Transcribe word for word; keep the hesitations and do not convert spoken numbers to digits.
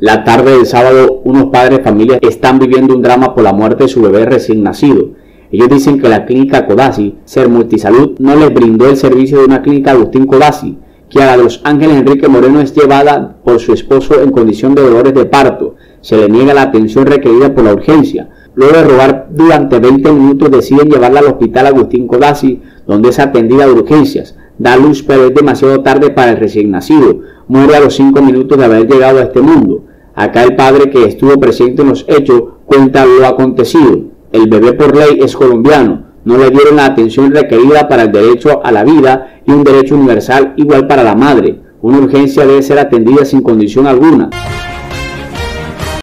La tarde del sábado, unos padres de familia están viviendo un drama por la muerte de su bebé recién nacido. Ellos dicen que la clínica Codazzi, Ser Multisalud, no les brindó el servicio de una clínica Agustín Codazzi, que a la de Los Ángeles Enrique Moreno es llevada por su esposo en condición de dolores de parto. Se le niega la atención requerida por la urgencia. Luego de rogar durante veinte minutos, deciden llevarla al hospital Agustín Codazzi, donde es atendida de urgencias. Da a luz, pero es demasiado tarde para el recién nacido. Muere a los cinco minutos de haber llegado a este mundo. Acá el padre, que estuvo presente en los hechos, cuenta lo acontecido. El bebé por ley es colombiano. No le dieron la atención requerida para el derecho a la vida y un derecho universal igual para la madre. Una urgencia debe ser atendida sin condición alguna.